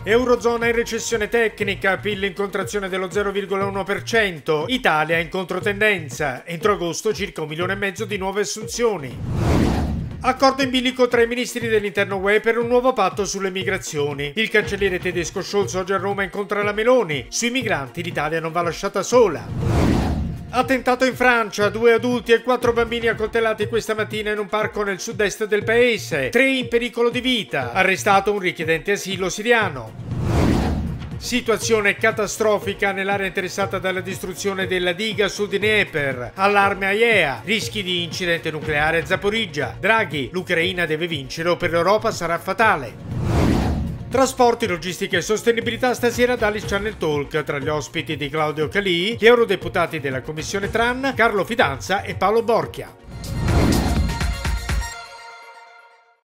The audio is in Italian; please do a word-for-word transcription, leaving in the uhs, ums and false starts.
Eurozona in recessione tecnica, P I L in contrazione dello zero virgola uno per cento, Italia in controtendenza, entro agosto circa un milione e mezzo di nuove assunzioni. Accordo in bilico tra i ministri dell'interno U E per un nuovo patto sulle migrazioni. Il cancelliere tedesco Scholz oggi a Roma incontra la Meloni. Sui migranti l'Italia non va lasciata sola. Attentato in Francia, due adulti e quattro bambini accoltellati questa mattina in un parco nel sud-est del paese, tre in pericolo di vita, arrestato un richiedente asilo siriano. Situazione catastrofica nell'area interessata dalla distruzione della diga sul Dnieper, allarme A I E A, rischi di incidente nucleare a Zaporizhzhia, Draghi, l'Ucraina deve vincere o per l'Europa sarà fatale. Trasporti, logistica e sostenibilità stasera ad Alice Channel Talk, tra gli ospiti di Claudio Calì, gli eurodeputati della Commissione Tran, Carlo Fidanza e Paolo Borchia.